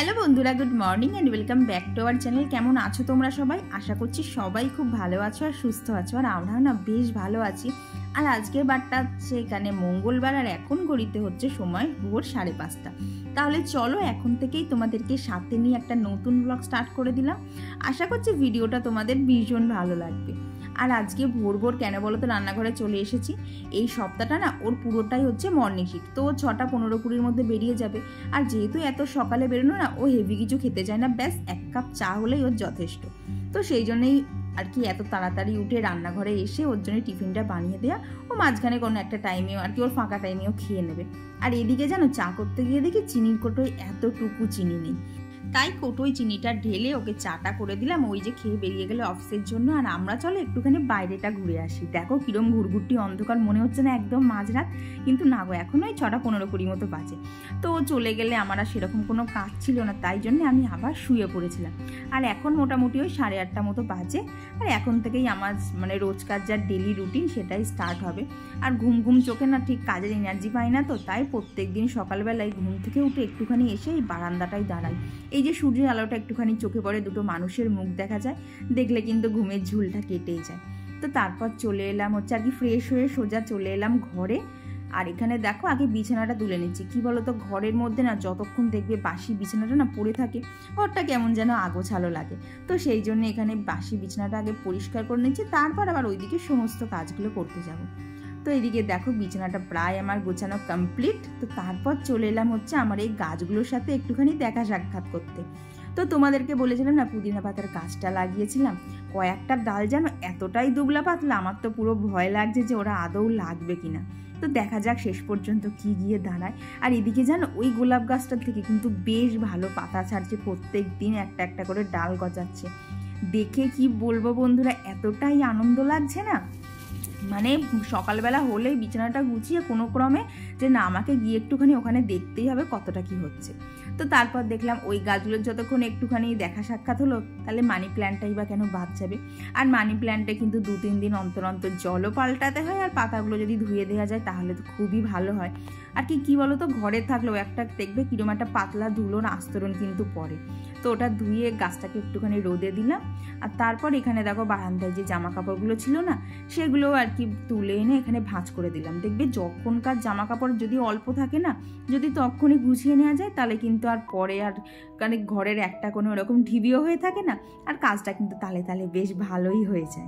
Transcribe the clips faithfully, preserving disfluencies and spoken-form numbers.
Hello বন্ধুরা, good morning and welcome back to our channel. কেমন আছো তোমরা সবাই? আশা করছি সবাই খুব ভালো আছো আর সুস্থ আছো, আর আমরাও না বেশ ভালো আছি। আর আজকের বারটা হচ্ছে এখানে মঙ্গলবার, আর এখন ঘড়িতে হচ্ছে সময় ভোর সাড়ে পাঁচটা। তাহলে চলো এখন থেকেই তোমাদেরকে সাথে নিয়ে একটা নতুন ব্লগ স্টার্ট করে দিলাম। আশা করছি ভিডিওটা তোমাদের ভীষণ ভালো লাগবে। আর আজকে ভোর ভোর কেন বলো তো রান্নাঘরে চলে এসেছি। এই সপ্তাহটা না ওর পুরোটাই হচ্ছে মর্নিং শিফট, তো ছটা পনেরো কুড়ির মধ্যে বেরিয়ে যাবে। আর যেহেতু এত সকালে বেরোনো না, ও হেভি কিছু খেতে চায় না, ব্যাস এক কাপ চা হলেই ওর যথেষ্ট। তো সেই জন্যই আর কি এত তাড়াতাড়ি উঠে রান্নাঘরে এসে ওর জন্য টিফিনটা বানিয়ে দেওয়া। ও মাঝখানে কোনো একটা টাইমেও আর কি ওর ফাঁকা টাইমেও খেয়ে নেবে। আর এদিকে জানো, চা করতে গিয়ে দেখি চিনির কোটোয় এতটুকু চিনি নেই, তাই কোটোয় চিনিটা ঢেলে ওকে চাটা করে দিলাম। ওই যে খেয়ে বেরিয়ে গেলে অফিসের জন্য, আর আমরা চলো একটুখানি বাইরেটা ঘুরে আসি। দেখো কিরম ঘুরঘুরটি অন্ধকার, মনে হচ্ছে না একদম মাঝরাত, কিন্তু না গো, এখন ওই ছটা পনেরো কুড়ি মতো বাজে। তো চলে গেলে আমার আর সেরকম কোনো কাজ ছিল না, তাই জন্য আমি আবার শুয়ে পড়েছিলাম। আর এখন মোটামুটি ওই সাড়ে আটটা মতো বাজে। আর এখন থেকেই আমার মানে রোজকার যা ডেলি রুটিন সেটাই স্টার্ট হবে। আর ঘুম ঘুম চোখে না ঠিক কাজের এনার্জি পাই না, তো তাই প্রত্যেক দিন সকালবেলায় ঘুম থেকে উঠে একটুখানি এসে এই বারান্দাটাই দাঁড়াই। এই যে সূর্যের আলোটা একটুখানি চোখে পড়ে, দুটো মানুষের মুখ দেখা যায়, দেখলে কিন্তু ঘুমের ঝুলটা কেটেই যায়। তো তারপর চলে এলাম হচ্ছে আর কি ফ্রেশ হয়ে সোজা চলে এলাম ঘরে। আর এখানে দেখো আগে বিছানাটা তুলে নিচ্ছি। কি বলো তো, ঘরের মধ্যে না যতক্ষণ দেখবে বাসি বিছানাটা না পড়ে থাকে, ঘরটা কেমন যেন আগোছালো লাগে। তো সেই জন্য এখানে বাসি বিছানাটা আগে পরিষ্কার করে নিচ্ছি, তারপর আবার ওইদিকে সমস্ত কাজগুলো করতে যাবো। তো এদিকে দেখো বিছানাটা প্রায় আমার গোছানো কমপ্লিট। তো তারপর চলে এলাম হচ্ছে আমার এই গাছগুলোর সাথে একটুখানি দেখা সাক্ষাৎ করতে। তো তোমাদেরকে বলেছিলাম না পুদিনা পাতার গাছটা লাগিয়েছিলাম, কয়েকটা ডাল যেন এতটাই দুবলা পাতলা, আমার তো পুরো ভয় লাগছে যে ওরা আদৌ লাগবে কিনা। তো দেখা যাক শেষ পর্যন্ত কি গিয়ে দাঁড়ায়। আর এদিকে জানো, ওই গোলাপ গাছটার থেকে কিন্তু বেশ ভালো পাতা ছাড়ছে, প্রত্যেক দিন একটা একটা করে ডাল গজাচ্ছে। দেখে কি বলবো বন্ধুরা, এতটাই আনন্দ লাগছে না, মানে সকালবেলা হলেই বিছানাটা গুছিয়ে কোনো ক্রমে যে না আমাকে গিয়ে একটুখানি ওখানে দেখতেই হবে কতটা কি হচ্ছে। তো তারপর দেখলাম ওই গাছগুলোর যতক্ষণ একটুখানি দেখা সাক্ষাৎ হলো, তাহলে মানি প্ল্যান্টটাই বা কেন বাদ যাবে। আর মানি প্ল্যান্টে কিন্তু দু তিন দিন অন্তর অন্তর জলও পাল্টাতে হয়, আর পাতাগুলো যদি ধুয়ে দেওয়া যায় তাহলে তো খুবই ভালো হয়। আর কি কী বলো তো, ঘরে থাকলেও একটা দেখবে কিরম একটা পাতলা ধুলোর আস্তরণ কিন্তু পড়ে। তো ওটা ধুয়ে গাছটাকে একটুখানি রোদে দিলাম। আর তারপর এখানে দেখো বারান্দায় যে জামা কাপড়গুলো ছিল না, সেগুলো আর কি তুলে এনে এখানে ভাঁজ করে দিলাম। দেখবে যখনকার জামা কাপড় যদি অল্প থাকে না, যদি তখনই গুছিয়ে নেওয়া যায়, তাহলে কিন্তু আর পরে আর মানে ঘরের একটা কোনো এরকম ঢিবিও হয়ে থাকে না, আর কাজটা কিন্তু তালে তালে বেশ ভালোই হয়ে যায়।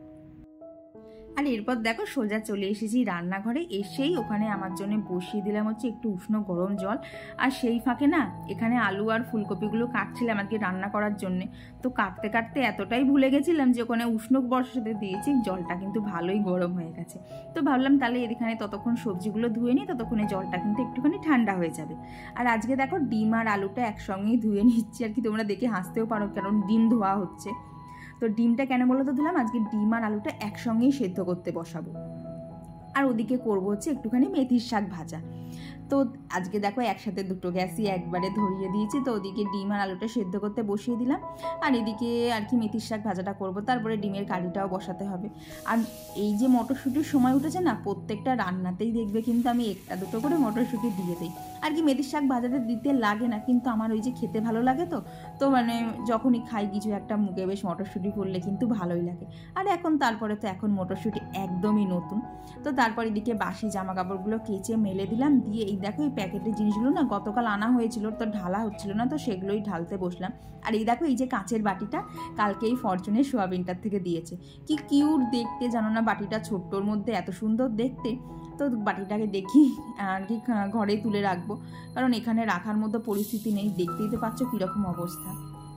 আর এরপর দেখো সোজা চলে এসেছি রান্নাঘরে। এসেই ওখানে আমার জন্য বসিয়ে দিলাম হচ্ছে একটু উষ্ণ গরম জল। আর সেই ফাঁকে না এখানে আলু আর ফুলকপিগুলো কাটছিলাম আর কি রান্না করার জন্যে। তো কাটতে কাটতে এতটাই ভুলে গেছিলাম যে ওখানে উষ্ণ বর্ষাতে দিয়েছি, জলটা কিন্তু ভালোই গরম হয়ে গেছে। তো ভাবলাম তাহলে এখানে ততক্ষণ সবজিগুলো ধুয়ে নিই, ততক্ষণে জলটা কিন্তু একটুখানি ঠান্ডা হয়ে যাবে। আর আজকে দেখো ডিম আর আলুটা একসঙ্গেই ধুয়ে নিচ্ছি আর কি, তোমরা দেখে হাসতেও পারো কারণ ডিম ধোয়া হচ্ছে। তো ডিমটা কেন বলো তো দিলাম, আজকে ডিম আর আলুটা একসঙ্গেই সেদ্ধ করতে বসাবো। আর ওদিকে করবো হচ্ছে একটুখানি মেথির শাক ভাজা। তো আজকে দেখো একসাথে দুটো গ্যাসই একবারে ধরিয়ে দিয়েছি। তো ওদিকে ডিম আর আলুটা সেদ্ধ করতে বসিয়ে দিলাম, আর এদিকে আর কি মেথির শাক ভাজাটা করবো, তারপরে ডিমের কারিটাও বসাতে হবে। আর এই যে মটরশুঁটির সময় উঠেছে না, প্রত্যেকটা রান্নাতেই দেখবে কিন্তু আমি একটা দুটো করে মটরশুঁটি দিয়ে দিই। আর কি মেথির শাক ভাজাতে দিতে লাগে না, কিন্তু আমার ওই যে খেতে ভালো লাগে, তো তো মানে যখনই খাই কিছু একটা মুখে বেশ মটরশুঁটি পড়লে কিন্তু ভালোই লাগে। আর এখন তারপরে তো এখন মটরশুঁটি একদমই নতুন। তো তারপর এদিকে বাসি জামা কাপড়গুলো কেচে মেলে দিলাম, দিয়ে এই দেখো এই প্যাকেটের জিনিসগুলো না গতকাল আনা হয়েছিল, তো ঢালা হচ্ছিল না, তো সেগুলোই ঢালতে বসলাম। আর এই দেখো এই যে কাঁচের বাটিটা কালকে এই ফরচুনের সোয়াবিনটার থেকে দিয়েছে, কি কিউট দেখতে জানো না, বাটিটা ছোট্টর মধ্যে এত সুন্দর দেখতে। তো বাটিটাকে দেখি আর কি ঘরে তুলে রাখবো, কারণ এখানে রাখার মতো পরিস্থিতি নেই, দেখতেই তো পাচ্ছ কীরকম অবস্থা।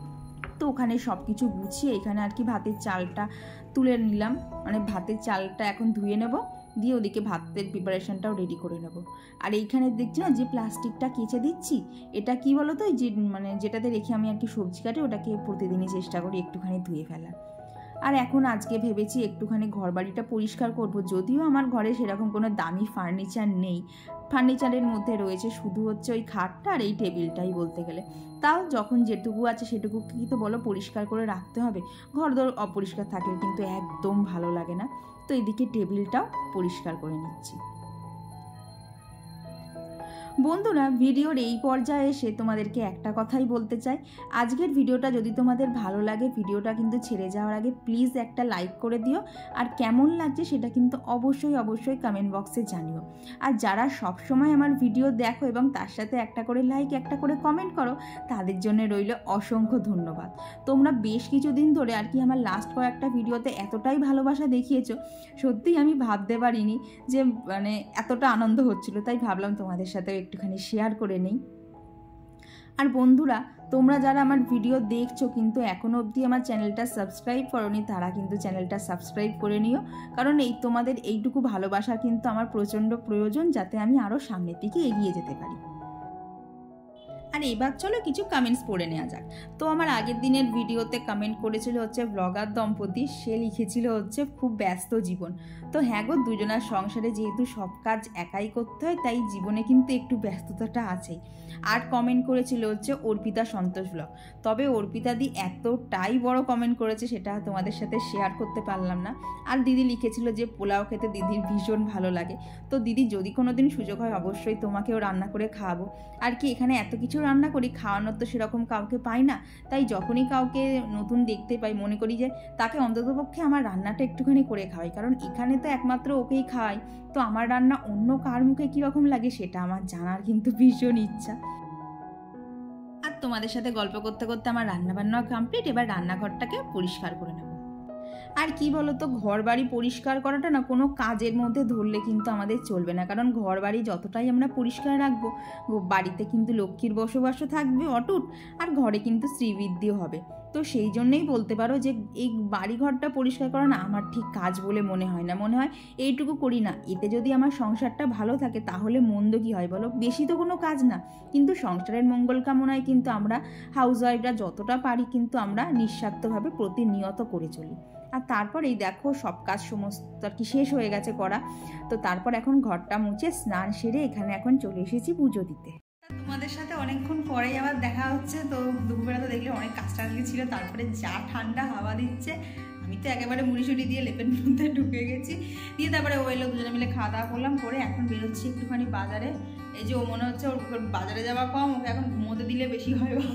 তো ওখানে সব কিছু গুছিয়ে এখানে আর কি ভাতের চালটা তুলে নিলাম, মানে ভাতের চালটা এখন ধুয়ে নেব, দিয়ে ওদিকে ভাতের প্রিপারেশনটাও রেডি করে নেব। আর এইখানে দেখছি না যে প্লাস্টিকটা কেচে দিচ্ছি, এটা কি বলো তো, যে মানে যেটাতে রেখে আমি আর কি সবজি কাটি, ওটাকে প্রতিদিনই চেষ্টা করি একটুখানি ধুয়ে ফেলার। আর এখন আজকে ভেবেছি একটুখানি ঘর বাড়িটা পরিষ্কার করব, যদিও আমার ঘরে সেরকম কোনো দামি ফার্নিচার নেই, ফার্নিচারের মধ্যে রয়েছে শুধু হচ্ছে ওই খাটটা আর এই টেবিলটাই বলতে গেলে। তাও যখন যেটুকু আছে সেটুকু কি তো বলো পরিষ্কার করে রাখতে হবে, ঘর দর অপরিষ্কার থাকলে কিন্তু একদম ভালো লাগে না। তো এদিকে টেবিলটাও পরিষ্কার করে নিচ্ছি। বন্ধুরা, ভিডিওর এই পর্যায়ে এসে তোমাদেরকে একটা কথাই বলতে চাই, আজকের ভিডিওটা যদি তোমাদের ভালো লাগে ভিডিওটা কিন্তু ছেড়ে যাওয়ার আগে প্লিজ একটা লাইক করে দিও, আর কেমন লাগছে সেটা কিন্তু অবশ্যই অবশ্যই কমেন্ট বক্সে জানিও। আর যারা সবসময় আমার ভিডিও দেখো এবং তার সাথে একটা করে লাইক একটা করে কমেন্ট করো, তাদের জন্য রইল অসংখ্য ধন্যবাদ। তোমরা বেশ কিছুদিন ধরে আর কি আমার লাস্ট কয়েকটা ভিডিওতে এতটাই ভালোবাসা দেখিয়েছো, সত্যিই আমি ভাবতে পারিনি যে মানে এতটা আনন্দ হচ্ছিল, তাই ভাবলাম তোমাদের সাথে একটুখানি শেয়ার করে নেই। আর বন্ধুরা, তোমরা যারা আমার ভিডিও দেখছো কিন্তু এখনো অবধি আমার চ্যানেলটা সাবস্ক্রাইব করোনি, তারা কিন্তু চ্যানেলটা সাবস্ক্রাইব করে নিও, কারণ এই তোমাদের এইটুকু ভালোবাসা কিন্তু আমার প্রচণ্ড প্রয়োজন, যাতে আমি আরও সামনের দিকে এগিয়ে যেতে পারি। আর এবার চলো কিছু কমেন্টস পড়ে নেওয়া যাক। তো আমার আগের দিনের ভিডিওতে কমেন্ট করেছিল হচ্ছে ব্লগার দম্পতি, সে লিখেছিল হচ্ছে খুব ব্যস্ত জীবন। তো হ্যাঁ গো, দুজনার সংসারে যেহেতু সব কাজ একাই করতে হয়, তাই জীবনে কিন্তু একটু ব্যস্ততাটা আছেই। আর কমেন্ট করেছিল হচ্ছে অর্পিতা সন্তোষ ব্লগ। তবে অর্পিতা দি এতটাই বড় কমেন্ট করেছে, সেটা তোমাদের সাথে শেয়ার করতে পারলাম না। আর দিদি লিখেছিল যে পোলাও খেতে দিদির ভীষণ ভালো লাগে। তো দিদি, যদি কোনো দিন সুযোগ হয় অবশ্যই তোমাকেও রান্না করে খাওয়াবো। আর কি এখানে এত কিছু রান্না করি, খাওয়ানোর তো সেরকম কাউকে পাই না, তাই যখনই কাউকে নতুন দেখতে পাই মনে করি যে তাকে অন্ততপক্ষে আমার রান্নাটা একটুখানি করে খাওয়াই, কারণ এখানে তো একমাত্র ওকেই খাওয়াই। তো আমার রান্না অন্য কার মুখে কীরকম লাগে সেটা আমার জানার কিন্তু ভীষণ ইচ্ছা। আর তোমাদের সাথে গল্প করতে করতে আমার রান্নাবান্না কমপ্লিট, এবার রান্নাঘরটাকে পরিষ্কার করে নেব। আর কি বলতো, ঘর বাড়ি পরিষ্কার করাটা না কোনো কাজের মধ্যে ধরলে কিন্তু আমাদের চলবে না, কারণ ঘর বাড়ি যতটাই আমরা পরিষ্কার রাখবো, বাড়িতে কিন্তু লক্ষ্মীর বসবাসও থাকবে অটুট, আর ঘরে কিন্তু শ্রীবৃদ্ধিও হবে। তো সেই জন্যেই বলতে পারো যে এই বাড়িঘরটা পরিষ্কার করা না আমার ঠিক কাজ বলে মনে হয় না, মনে হয় এইটুকু করি না, এতে যদি আমার সংসারটা ভালো থাকে তাহলে মন্দ কী হয় বলো, বেশি তো কোনো কাজ না, কিন্তু সংসারের মঙ্গল কামনায় কিন্তু আমরা হাউসওয়াইফরা যতটা পারি কিন্তু আমরা নিঃস্বার্থভাবে প্রতিনিয়ত করে চলি। আর তারপর এই দেখো সব কাজ সমস্ত আর কি শেষ হয়ে গেছে করা। তো তারপর এখন ঘরটা মুছে স্নান সেরে এখানে এখন চলে এসেছি পুজো দিতে। তোমাদের সাথে অনেকক্ষণ পরেই আবার দেখা হচ্ছে। তো দুপুরবেলা তো দেখলে অনেক কাজটালি ছিল, তারপরে যা ঠান্ডা হাওয়া দিচ্ছে, আমি তো একেবারে মুড়িশুড়ি দিয়ে লেপের মধ্যে ঢুকে গেছি। দিয়ে তারপরে ও এলো, দুজনে মিলে খাওয়া দাওয়া করলাম, করে এখন বেরোচ্ছি একটুখানি বাজারে। এই যে ও মনে হচ্ছে ওর বাজারে যাওয়া কম, ওকে এখন ঘুমোতে দিলে বেশি হয় ভালো।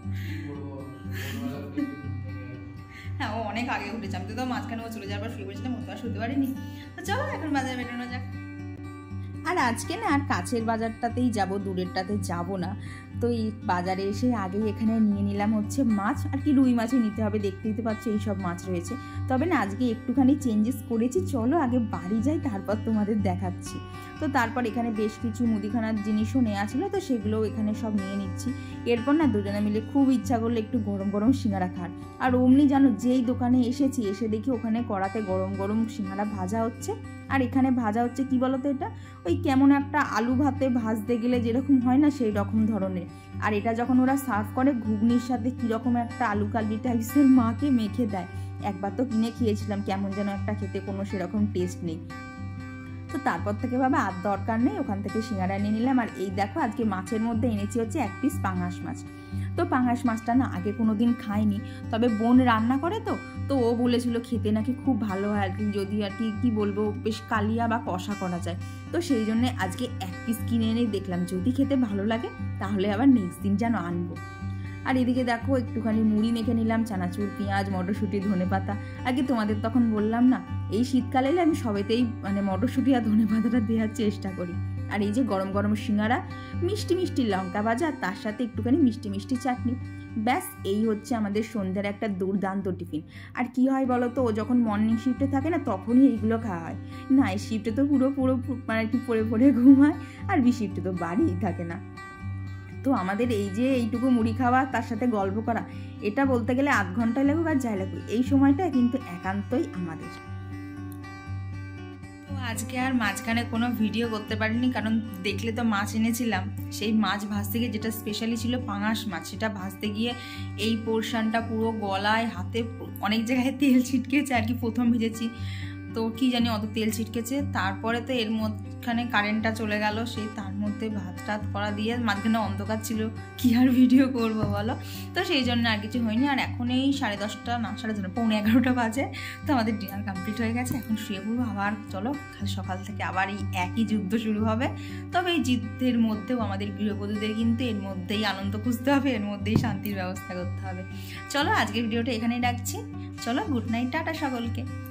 হ্যাঁ, ও অনেক আগে উঠেছে, আমি তো মাঝখানে ও চলে যাওয়ার পর শুয়ে পড়েছিলাম, ও তো আর শুতে পারিনি। তো চলো এখন বাজারে বেরোনো যাক। আর আজকে না আর কাছের বাজারটাতেই যাব, দূরেরটাতে যাব না। তো এই বাজারে এসে আগেই এখানে নিয়ে নিলাম হচ্ছে মাছ, আর কি রুই মাছই নিতে হবে, দেখতেই তো পাচ্ছ এইসব মাছ রয়েছে। তবে না আজকে একটুখানি চেঞ্জেস করেছি, চলো আগে বাড়ি যাই তারপর তোমাদের দেখাচ্ছি। তো তারপর এখানে বেশ কিছু মুদিখানার জিনিসও নেওয়া ছিল, তো সেগুলোও এখানে সব নিয়ে নিচ্ছি। এরপর না দুজনে মিলে খুব ইচ্ছা করলো একটু গরম গরম সিঙ্গারা খাওয়ার। আর অমনি জানো যেই দোকানে এসেছি, এসে দেখি ওখানে কড়াতে গরম গরম সিঙ্গারা ভাজা হচ্ছে। আর এখানে ভাজা হচ্ছে কি বলতো, এটা ওই কেমন একটা আলু ভাতে ভাজতে গেলে যেরকম হয় না সেই রকম ধরনের। আর এটা যখন ওরা সার্ভ করে ঘুগনির সাথে কীরকম একটা আলু কালবি টাইপসের মাকে মেখে দেয়। একবার তো কিনে খেয়েছিলাম, কেমন যেন একটা খেতে, কোনো সেরকম টেস্ট নেই। তো তারপর থেকে বাবা আর দরকার নেই, ওখান থেকে সিঙ্গারা নিয়ে নিলাম। আর এই দেখো আজকে মাছের মধ্যে এনেছি হচ্ছে এক পিস পাঙাশ মাছ। তো পাঙাশ মাছটা না আগে কোনো দিন খাইনি, তবে বোন রান্না করে তো তো ও বলেছিল খেতে নাকি খুব ভালো হয় আর কি, যদি আর কি কী বলবো বেশ কালিয়া বা কষা করা যায়। তো সেই জন্যে আজকে এক পিস কিনে এনে দেখলাম, যদি খেতে ভালো লাগে তাহলে আবার নেক্সট দিন যেন আনবো। আর এদিকে দেখো একটুখানি মুড়ি মেখে নিলাম, চানাচুর, পেঁয়াজ, মটরশুঁটি, ধনেপাতা। আগে তোমাদের তখন বললাম না, এই শীতকালে এলে আমি সবেতেই মানে মটরশুঁটি আর ধনেপাতাটা দেওয়ার চেষ্টা করি। আর এই যে গরম গরম সিঙ্গারা, মিষ্টি মিষ্টি লঙ্কা ভাজা, আর তার সাথে একটুখানি মিষ্টি মিষ্টি চাটনি, ব্যাস এই হচ্ছে আমাদের সন্ধ্যার একটা দুর্দান্ত টিফিন। আর কি হয় বলো তো, ও যখন মর্নিং শিফটে থাকে না তখনই এইগুলো খাওয়া হয়, নাইট শিফটে তো পুরো পুরো মানে একটু পরে পরে ঘুমায়, আর বি শিফটে তো বাড়িই থাকে না। তো আমাদের এই যে এইটুকু মুড়ি খাওয়া, তার সাথে গল্প করা, এটা বলতে গেলে আধ ঘন্টায় লাগুক আর যাই লাগুক, এই সময়টা কিন্তু একান্তই আমাদের। তো আজকে আর মাঝখানে কোনো ভিডিও করতে পারিনি, কারণ দেখলে তো মাছ এনেছিলাম, সেই মাছ ভাজতে গিয়ে যেটা স্পেশালি ছিল পাঙাশ মাছ, সেটা ভাজতে গিয়ে এই পোর্শনটা পুরো গলায় হাতে অনেক জায়গায় তেল ছিটকেছে আর কি, প্রথম ভেজেছি। তো তো কি জানি অত তেল ছিটকেছে। তারপরে তো এর মধ্যখানে কারেন্টটা চলে গেল, সেই তার মধ্যে ভাত টাত করা দিয়ে মাঝখানে অন্ধকার ছিল, কি আর ভিডিও করবো বলো। তো সেই জন্য আর কিছু হয়নি। আর এখন এই সাড়ে দশটা না সাড়ে দশটা পৌনে এগারোটা বাজে। তো আমাদের ডিনার কমপ্লিট হয়ে গেছে, এখন শুয়ে পড়বো। আবার চলো কাল সকাল থেকে আবার এই একই যুদ্ধ শুরু হবে। তবে এই যুদ্ধের মধ্যেও আমাদের গৃহবধূদের কিন্তু এর মধ্যেই আনন্দ খুঁজতে হবে, এর মধ্যেই শান্তির ব্যবস্থা করতে হবে। চলো আজকের ভিডিওটা এখানেই রাখছি। চলো গুড নাইট, টাটা সকলকে।